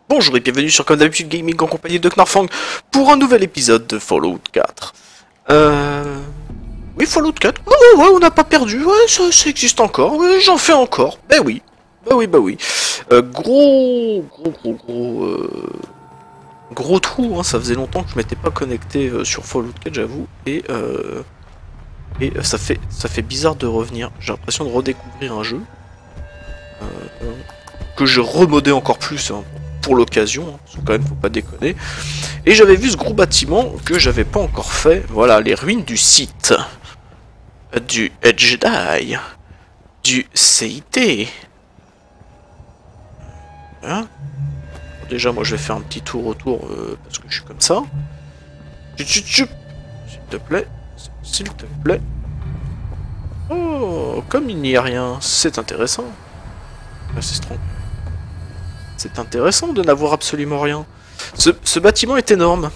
Bonjour et bienvenue sur comme d'habitude Gaming en compagnie de Knarfang pour un nouvel épisode de Fallout 4. Oui, Fallout 4, ouais, on n'a pas perdu, ouais, ça existe encore, ouais, j'en fais encore, ben oui, gros trou, hein, ça faisait longtemps que je m'étais pas connecté sur Fallout 4, j'avoue, et ça fait bizarre de revenir, j'ai l'impression de redécouvrir un jeu, que j'ai remodé encore plus, hein, pour l'occasion, hein, parce que quand même faut pas déconner. Et j'avais vu ce gros bâtiment que j'avais pas encore fait. Voilà, les ruines du site du Jedi, du CIT. Hein, déjà, moi je vais faire un petit tour autour parce que je suis comme ça. S'il te plaît, s'il te plaît. Oh, comme il n'y a rien, c'est intéressant. C'est strong. C'est intéressant de n'avoir absolument rien. Ce bâtiment est énorme.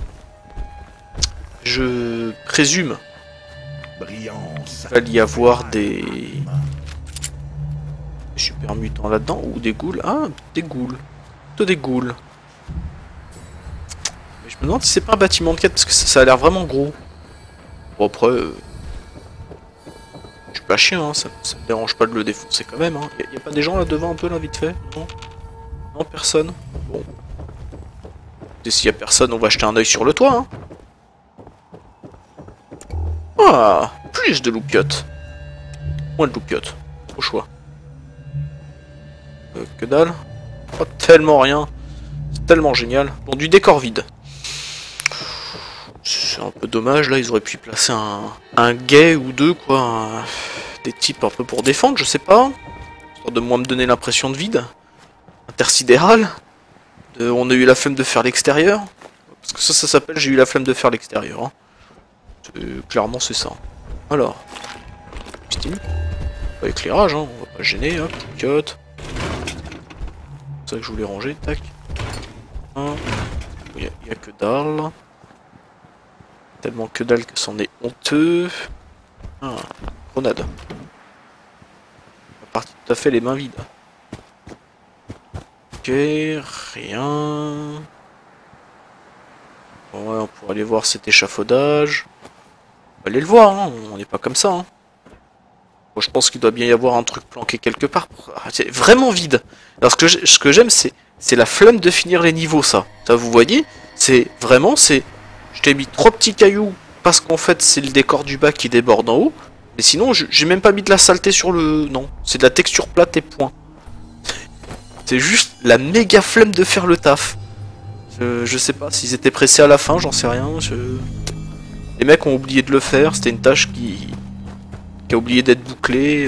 Je présume qu'il va y avoir des super mutants là-dedans ou des ghouls. Ah, des ghouls. Plutôt des ghouls. Mais je me demande si c'est pas un bâtiment de quête parce que ça a l'air vraiment gros. Bon, après, je suis pas chien, hein, ça me dérange pas de le défoncer quand même. Hein. Y a pas des gens là devant un peu là vite fait? Non, non, personne. Bon. Et s'il y a personne, on va jeter un œil sur le toit. Hein. Ah, plus de loupiottes. Moins de loupiottes. Au choix. Que dalle. Pas tellement rien. C'est tellement génial. Bon, du décor vide. C'est un peu dommage, là, ils auraient pu y placer un guet ou deux, quoi. Des types un peu pour défendre, je sais pas. Histoire de moins me donner l'impression de vide. Intersidéral. On a eu la flemme de faire l'extérieur. Parce que ça s'appelle j'ai eu la flemme de faire l'extérieur. Hein. Clairement c'est ça. Alors. Style. Pas éclairage, hein. On va pas gêner, hop, cut. C'est ça que je voulais ranger, tac. Il y a que dalle. Tellement que dalle que c'en est honteux. Ah, grenade. On est parti tout à fait les mains vides. Ok, rien. Ouais, on pourrait aller voir cet échafaudage. On va aller le voir, hein. On n'est pas comme ça. Hein. Bon, je pense qu'il doit bien y avoir un truc planqué quelque part. C'est vraiment vide. Alors ce que j'aime, c'est la flemme de finir les niveaux, ça. Ça, vous voyez? C'est vraiment, je t'ai mis 3 petits cailloux parce qu'en fait, c'est le décor du bas qui déborde en haut. Et sinon, j'ai même pas mis de la saleté sur le... Non, c'est de la texture plate et point. C'est juste la méga flemme de faire le taf. Je sais pas s'ils étaient pressés à la fin, j'en sais rien. Les mecs ont oublié de le faire, c'était une tâche qui a oublié d'être bouclée.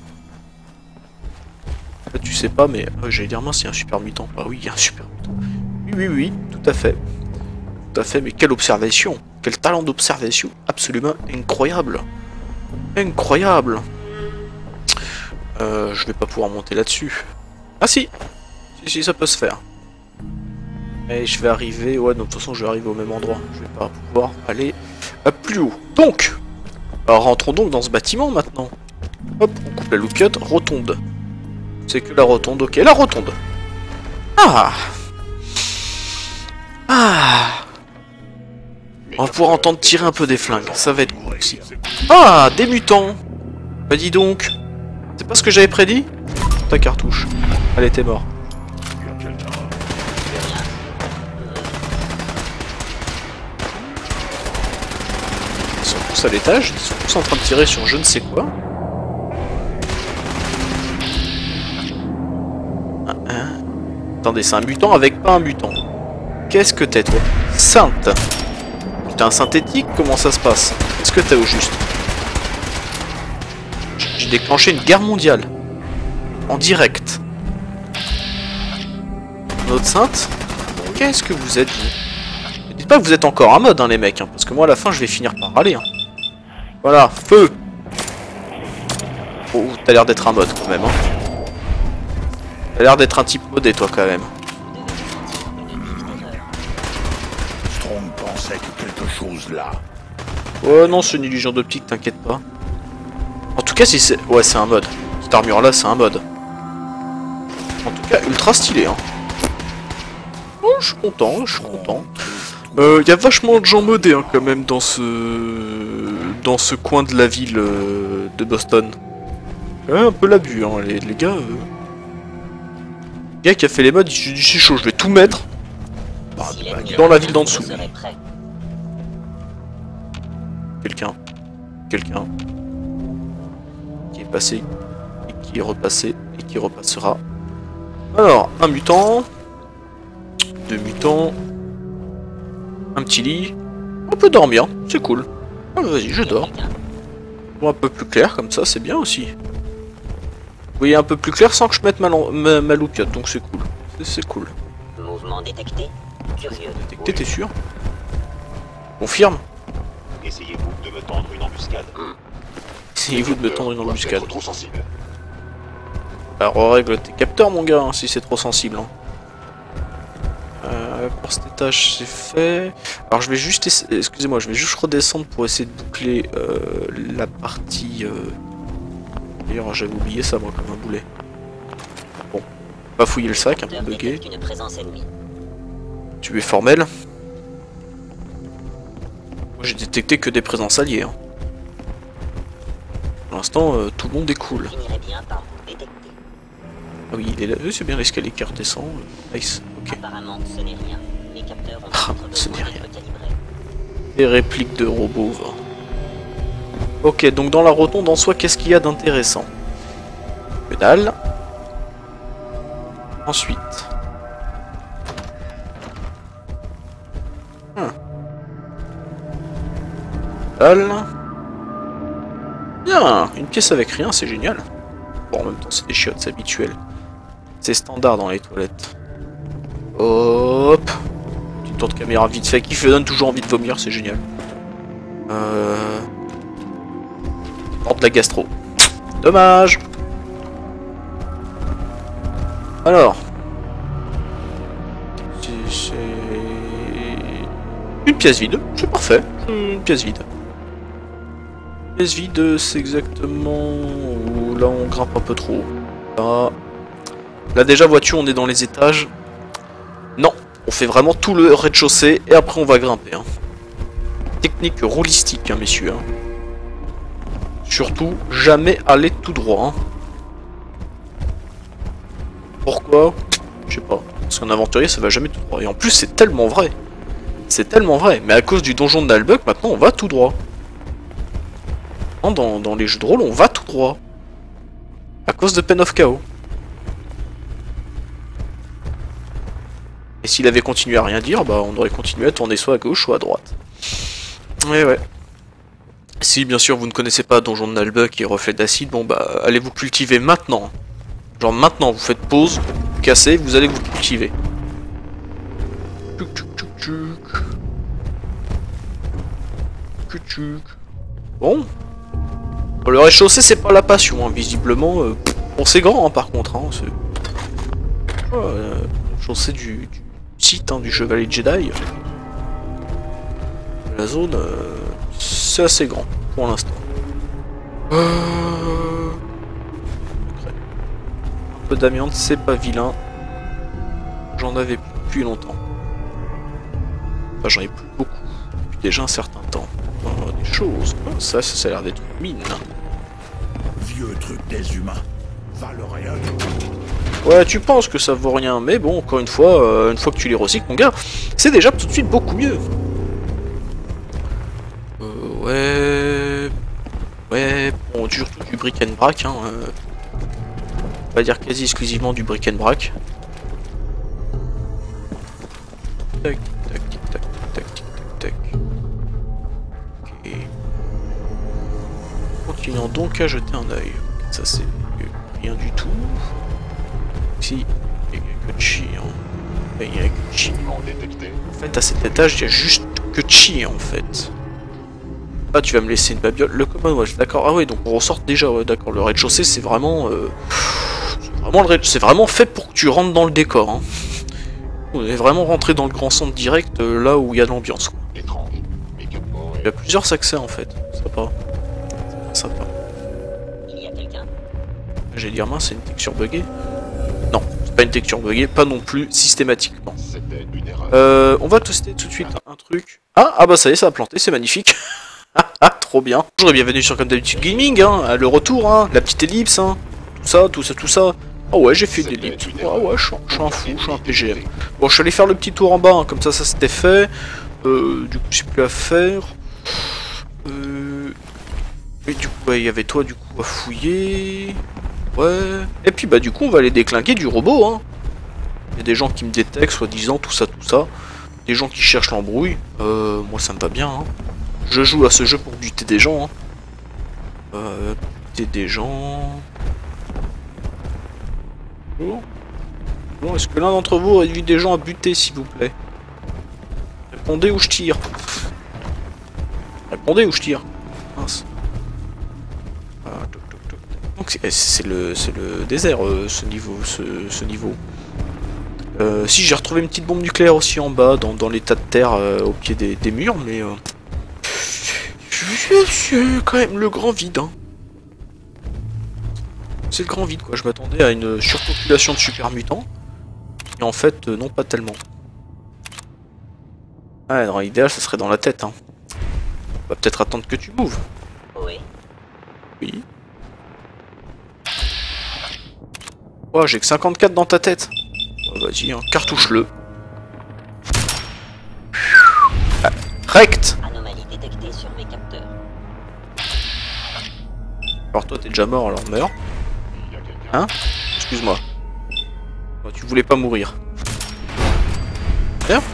Là, tu sais pas, mais j'allais dire mince, il y a un super mutant. Ah oui, il y a un super mutant. Oui, tout à fait. Tout à fait, mais quelle observation. Quel talent d'observation absolument incroyable. Incroyable. Je vais pas pouvoir monter là-dessus. Ah si, ça peut se faire. Et je vais arriver, ouais, de toute façon je vais arriver au même endroit. Je vais pas pouvoir aller plus haut. Donc, alors rentrons donc dans ce bâtiment maintenant. Hop, on coupe la loupiote, rotonde. C'est que la rotonde, ok, la rotonde. Ah. On va pouvoir entendre tirer un peu des flingues, ça va être cool aussi. Ah, des mutants. Bah dis donc, c'est pas ce que j'avais prédit? Ta cartouche. Allez, t'es mort. Ils sont tous à l'étage, ils sont tous en train de tirer sur je ne sais quoi. Attendez, c'est un mutant avec pas un mutant. Qu'est-ce que t'es, toi? Sainte. T'es un synthétique? Comment ça se passe? Qu'est-ce que t'as au juste? J'ai déclenché une guerre mondiale. En direct. Notre sainte? Qu'est-ce que vous êtes, vous? Ne dites pas que vous êtes encore en mode, hein, les mecs, hein, parce que moi, à la fin, je vais finir par râler. Hein. Voilà, feu! Oh, t'as l'air d'être un mode, quand même. Hein. T'as l'air d'être un type modé, toi, quand même. Strong pensait que quelque chose là. Oh non, c'est une illusion d'optique, t'inquiète pas. En tout cas, si c'est... Ouais, c'est un mode. Cette armure-là, c'est un mode. En tout cas, ultra stylé, hein. Oh, je suis content, je suis content. Y a vachement de gens modés hein, quand même dans ce coin de la ville de Boston. Un peu l'abus, hein, les gars. Le gars qui a fait les mods, il s'est dit c'est chaud, je vais tout mettre dans la ville d'en dessous. Quelqu'un qui est passé et qui est repassé et qui repassera. Alors, un mutant, 2 mutants, un petit lit, on peut dormir, c'est cool. Ah, vas-y, je dors. Bon, un peu plus clair comme ça, c'est bien aussi. Vous voyez un peu plus clair sans que je mette ma loupiote, donc c'est cool. C'est cool. Mouvement détecté. Curieux. Détecté, t'es sûr? Confirme. Essayez-vous de me tendre une embuscade. Essayez-vous de me tendre une embuscade. Trop sensible. Alors règle tes capteurs mon gars, hein, si c'est trop sensible. Hein. Pour cet étage c'est fait. Alors je vais juste excusez-moi, je vais juste redescendre pour essayer de boucler la partie. D'ailleurs j'avais oublié ça moi comme un boulet. Bon, pas fouiller le sac, un peu bugué. Une présence ennemie. Tu es formel. Moi j'ai détecté que des présences alliées. Hein. Pour l'instant tout le monde est cool. Finirait bien par détecter. Ah oui, il est là. C'est bien l'escalier qui redescend. Nice. Ok. Apparemment, ce n'est rien. Les capteurs ont Ah, peut-être ce besoin n'est rien. d'être calibrés. Des répliques de robots. Va. Ok, donc dans la rotonde en soi, qu'est-ce qu'il y a d'intéressant? Que dalle. Ensuite. Dalle. Bien, une pièce avec rien, c'est génial. Bon, en même temps, c'est des chiottes, c'est habituel. C'est standard dans les toilettes. Hop. Petit tour de caméra vite fait qui donne toujours envie de vomir, c'est génial. Porte de la gastro. Dommage. Alors. C'est une pièce vide, c'est parfait. Une pièce vide. Pièce vide, c'est exactement où là on grimpe un peu trop. Là déjà voiture, on est dans les étages. Non, on fait vraiment tout le rez-de-chaussée et après on va grimper. Hein. Technique roulistique, hein, messieurs. Hein. Surtout, jamais aller tout droit. Hein. Pourquoi? Je sais pas. Parce qu'un aventurier, ça va jamais tout droit. Et en plus, c'est tellement vrai. C'est tellement vrai. Mais à cause du donjon de Nalbuck, maintenant, on va tout droit. Dans les jeux de rôle, on va tout droit. À cause de Pen of Chaos. Et s'il avait continué à rien dire, bah on aurait continué à tourner soit à gauche, soit à droite. Ouais. Si bien sûr vous ne connaissez pas Donjon de Nalbuck et Reflet d'acide, bon bah allez vous cultiver maintenant. Genre maintenant, vous faites pause, vous cassez, vous allez vous cultiver. Bon. Le rez-de-chaussée c'est pas la passion, hein. Visiblement. Bon c'est grand hein, par contre. Hein, chaussée du site hein, du Chevalier Jedi. La zone, c'est assez grand pour l'instant. Un peu d'amiante, c'est pas vilain. J'en avais plus depuis longtemps. Enfin, j'en ai plus beaucoup depuis déjà un certain temps. Des choses. Ça a l'air d'être une mine. Vieux truc des humains. Valent rien. Ouais, tu penses que ça vaut rien, mais bon, encore une fois que tu les recycles, mon gars, c'est déjà tout de suite beaucoup mieux. Ouais, bon, surtout du brick and brack, hein. On va dire quasi exclusivement du brick and brack. Tac, tac, tac, tac, tac, tac. Ok. Continuons donc à jeter un œil. Ça c'est rien du tout. Si, il y a que chi, hein. Il y a que chi. En fait, à cet étage, il y a juste que chi, en fait. Ah, tu vas me laisser une babiole. Le Commonwealth, d'accord. Ah ouais, donc on ressort déjà, ouais, d'accord. Le rez-de-chaussée, c'est vraiment... c'est vraiment fait pour que tu rentres dans le décor, hein. On est vraiment rentré dans le grand centre direct, là où il y a de l'ambiance, quoi. Il y a plusieurs accès, en fait. Sympa. Sympa. Il y a quelqu'un. J'ai dit, mince, c'est une texture buggée. Non, ce pas une texture buggée, pas non plus systématiquement. C'était une erreur. On va tester tout de suite un truc. Ah bah ça y est, ça a planté, c'est magnifique. Trop bien. Bonjour et bienvenue sur Comme d'habitude Gaming, hein, le retour, hein, la petite ellipse, hein, tout ça. Ah ouais, j'ai fait une ellipse. Ah ouais, je suis un fou, je suis un PGM. Bon, je suis allé faire le petit tour en bas, hein, comme ça c'était fait. Du coup, j'ai plus à faire. Et du coup, il y avait toi, du coup, à fouiller. Ouais. Et puis, bah, du coup, on va aller déclinquer du robot, hein. Il y a des gens qui me détectent, soi-disant, tout ça. Des gens qui cherchent l'embrouille. Moi, ça me va bien, hein. Je joue à ce jeu pour buter des gens, hein. Buter des gens... Bon, est-ce que l'un d'entre vous réduit des gens à buter, s'il vous plaît? Répondez ou je tire. Répondez ou je tire. Mince. Donc c'est le désert, ce niveau. Si j'ai retrouvé une petite bombe nucléaire aussi en bas, dans les tas de terre au pied des murs, mais c'est quand même le grand vide, hein. C'est le grand vide, quoi. Je m'attendais à une surpopulation de super mutants, et en fait, non, pas tellement. Ouais, dans l'idéal, ça serait dans la tête, hein. On va peut-être attendre que tu m'ouvres. Oui. Oui. Oh, j'ai que 54 dans ta tête. Oh, vas-y, hein, cartouche-le. Ah, rect. Anomalie détectée sur mes capteurs. Alors toi, t'es déjà mort, alors meurs. Il y a quelqu'un. Hein? Excuse-moi. Oh, tu voulais pas mourir. Bien.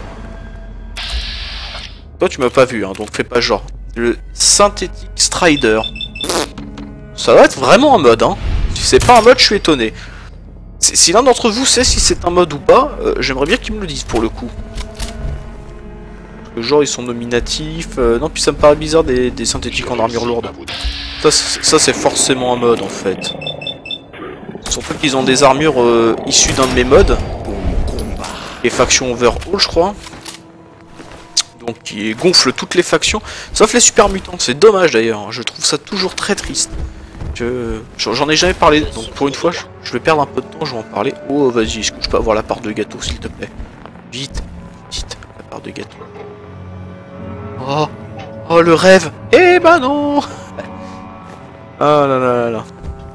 Toi, tu m'as pas vu, hein, donc fais pas genre. Le Synthetic Strider. Ça va être vraiment un mode, hein. Si c'est pas un mode, je suis étonné. Si l'un d'entre vous sait si c'est un mode ou pas, j'aimerais bien qu'ils me le disent pour le coup. Parce que genre ils sont nominatifs. Non, puis ça me paraît bizarre des synthétiques en armure lourde. Ça c'est forcément un mode en fait. Surtout qu'ils ont des armures issues d'un de mes modes. Les factions Overhaul, je crois. Donc qui gonfle toutes les factions, sauf les super mutants. C'est dommage d'ailleurs, je trouve ça toujours très triste. J'en ai jamais parlé, donc pour une fois je vais perdre un peu de temps, je vais en parler. Oh vas-y, est-ce que je peux avoir la part de gâteau s'il te plaît? Vite, la part de gâteau. Oh le rêve. Eh ben non. Ah là.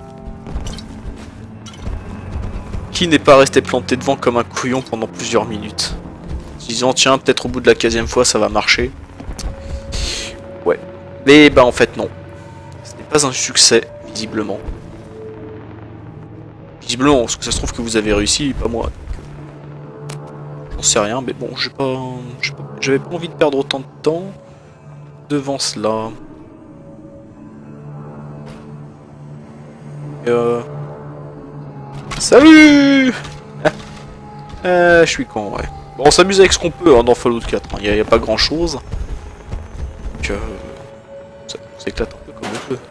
Qui n'est pas resté planté devant comme un couillon pendant plusieurs minutes? Disant tiens, peut-être au bout de la 15e fois ça va marcher. Ouais. Mais bah en fait non. Ce n'est pas un succès, visiblement. Visiblement, parce que ça se trouve que vous avez réussi, pas moi. J'en sais rien, mais bon, j'avais pas envie de perdre autant de temps devant cela. Salut. Je suis con, ouais. Bon, on s'amuse avec ce qu'on peut hein, dans Fallout 4, il n'y a pas grand chose. Donc, ça s'éclate un peu comme on peut.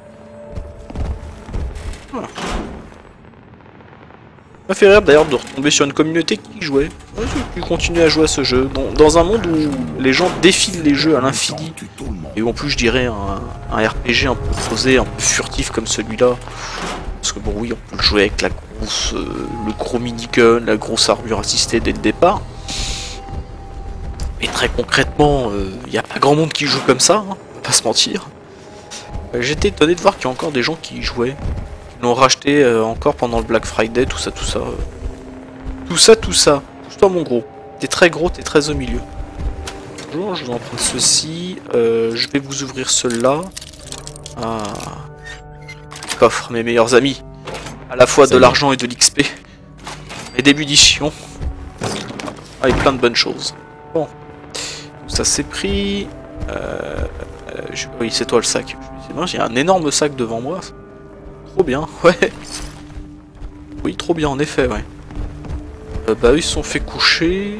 Voilà. Ça m'a fait rire d'ailleurs de retomber sur une communauté qui jouait. Ouais, qui continue à jouer à ce jeu. Dans un monde où les gens défilent les jeux à l'infini. Et où en plus je dirais un RPG un peu posé, un peu furtif comme celui-là. Parce que bon oui, on peut le jouer avec la grosse, le gros minigun, la grosse armure assistée dès le départ. Mais très concrètement, il n'y a pas grand monde qui joue comme ça, hein, on va pas se mentir. J'étais étonné de voir qu'il y a encore des gens qui y jouaient. Qui l'ont racheté encore pendant le Black Friday, tout ça. Pousse-toi mon gros. T'es très gros, t'es très au milieu. Bonjour, je vais en prendre ceci. Je vais vous ouvrir ceux-là. Ah. Coffre, mes meilleurs amis. À la fois de l'argent et de l'XP. Et des munitions. Ah, et plein de bonnes choses. Bon. Ça c'est pris. Oui, c'est toi le sac. J'ai un énorme sac devant moi. Trop bien, ouais. Oui, trop bien en effet, ouais. Bah eux ils se sont fait coucher.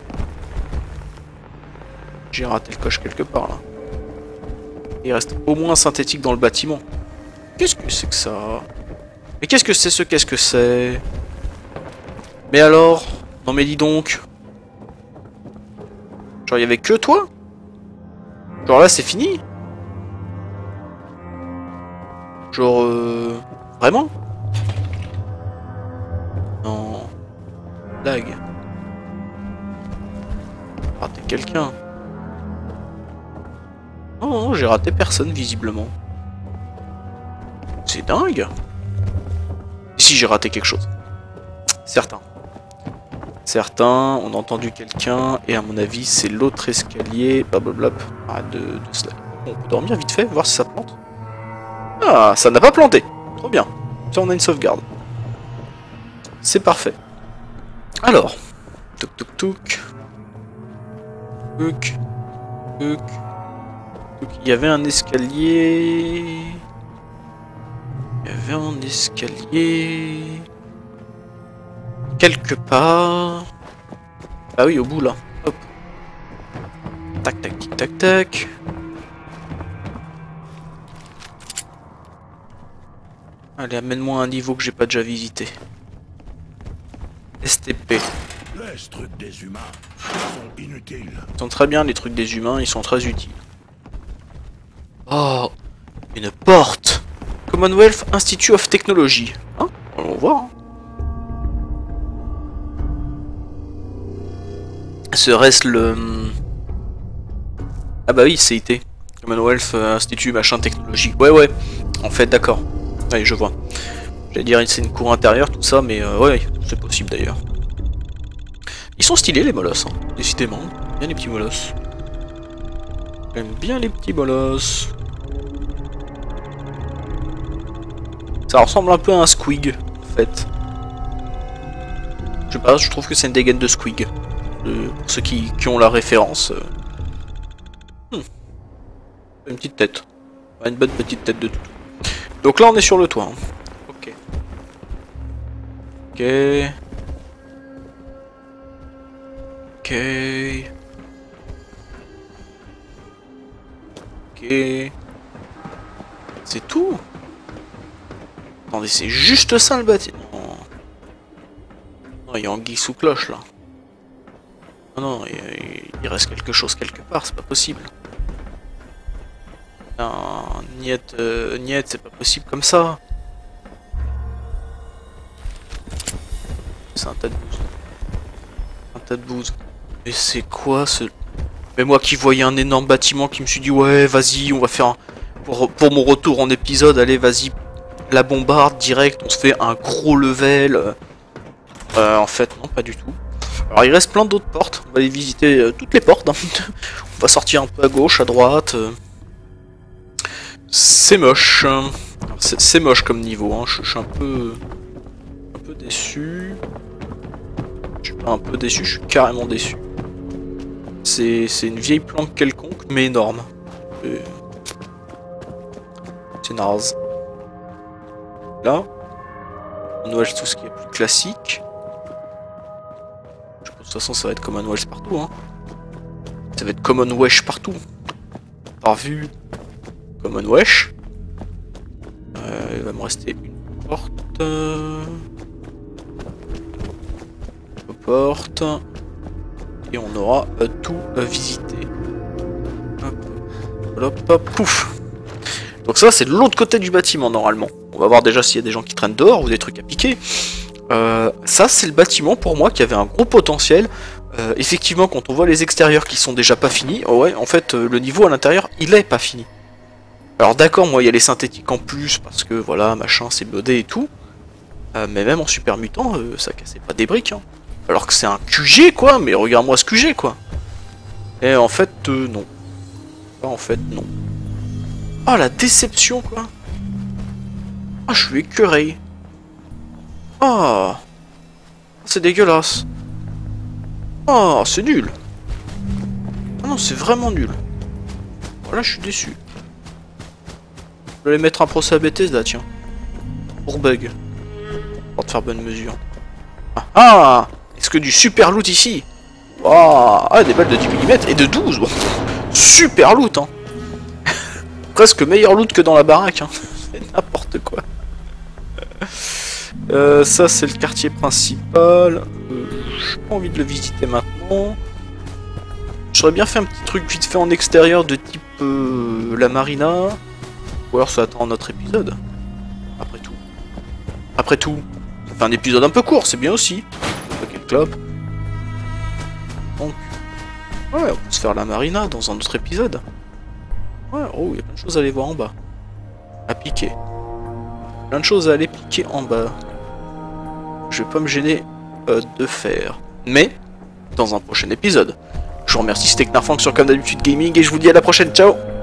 J'ai raté le coche quelque part là. Il reste au moins un synthétique dans le bâtiment. Qu'est-ce que c'est que ça? Mais qu'est-ce que c'est? Mais alors? Non mais dis donc. Genre y'avait que toi? Genre là c'est fini? Genre vraiment? Non. blague. Raté quelqu'un. Non, non, j'ai raté personne visiblement. C'est dingue. Si j'ai raté quelque chose. Certains. Certains, on a entendu quelqu'un, et à mon avis, c'est l'autre escalier. Blablabla. Arrête de cela. On peut dormir vite fait, voir si ça plante. Ah, ça n'a pas planté. Trop bien. Ça, on a une sauvegarde. C'est parfait. Alors. Touk touk touk. Touk. Touk. Touk. Il y avait un escalier. Il y avait un escalier. Quelque part. Ah oui, au bout là. Hop. Tac, tac, tic, tac, tac. Allez, amène-moi un niveau que j'ai pas déjà visité. STP. Laisse trucs des humains. Ils sont inutiles. Ils sont très bien, les trucs des humains, ils sont très utiles. Oh, une porte. Commonwealth Institute of Technology. Hein? On va voir. Hein. Serait-ce le... Ah bah oui, CIT. Commonwealth Institute machin technologie. Ouais, ouais. En fait, d'accord. Ouais, je vois. J'allais dire c'est une cour intérieure, tout ça, mais ouais, c'est possible d'ailleurs. Ils sont stylés les molosses, hein. Décidément. Bien les petits molosses. J'aime bien les petits molosses. Ça ressemble un peu à un squig, en fait. Je sais pas, je trouve que c'est une dégaine de squig. Pour ceux qui ont la référence. Une petite tête. Ouais, une bonne petite tête de tout. Donc là on est sur le toit. Hein. Ok. Ok. Ok. Ok. C'est tout. Attendez, c'est juste ça le bâtiment. Non, il y a anguille sous cloche là. Non, non, il reste quelque chose quelque part, c'est pas possible. Non, niet, c'est pas possible comme ça. C'est un tas de bouse. Un tas de bouse. Mais c'est quoi ce... Mais moi qui voyais un énorme bâtiment qui me suis dit ouais vas-y on va faire un... pour mon retour en épisode, allez vas-y la bombarde direct, on se fait un gros level. En fait non pas du tout. Alors il reste plein d'autres portes, on va aller visiter toutes les portes. Hein. On va sortir un peu à gauche, à droite. C'est moche. C'est moche comme niveau, hein. Je suis un peu déçu. Je suis pas un peu déçu, je suis carrément déçu. C'est une vieille planque quelconque, mais énorme. C'est naze. Là, on noël tout ce qui est plus classique. De toute façon, ça va être Common Wesh partout. Hein. Ça va être Common Wesh partout. Par vue, Common Wesh. Il va me rester une porte. Porte. Et on aura tout visité. Hop, hop, hop, pouf. Donc ça, c'est de l'autre côté du bâtiment, normalement. On va voir déjà s'il y a des gens qui traînent dehors ou des trucs à piquer. Ça, c'est le bâtiment, pour moi, qui avait un gros potentiel. Effectivement, quand on voit les extérieurs qui sont déjà pas finis, oh ouais, en fait, le niveau à l'intérieur, il est pas fini. Alors d'accord, moi, il y a les synthétiques en plus, parce que, voilà, machin, c'est modé et tout. Mais même en super mutant, ça cassait pas des briques, hein. Alors que c'est un QG, quoi, mais regarde-moi ce QG, quoi. Et en fait, non. En fait, non. Ah, la déception, quoi. Ah, je suis écœuré. Ah, c'est dégueulasse. Ah, c'est nul. Ah non, c'est vraiment nul. Voilà, je suis déçu. Je vais aller mettre un procès à Bethesda, tiens. Pour bug. Pour te faire bonne mesure. Ah, ah, est-ce que du super loot ici? Ah, des balles de 10 mm et de 12. Bon. Super loot, hein. Presque meilleur loot que dans la baraque, hein. C'est n'importe quoi. Ça, c'est le quartier principal. J'ai pas envie de le visiter maintenant. J'aurais bien fait un petit truc vite fait en extérieur de type la marina. Ou alors ça attend notre épisode. Après tout. Après tout. Ça fait un épisode un peu court, c'est bien aussi. Ok. clope. Donc, ouais, on peut se faire la marina dans un autre épisode. Ouais, oh, il y a plein de choses à aller voir en bas. À piquer. Plein de choses à aller piquer en bas. Je vais pas me gêner de faire. Mais, dans un prochain épisode. Je vous remercie, c'était Knarfang sur Comme d'habitude Gaming et je vous dis à la prochaine, ciao!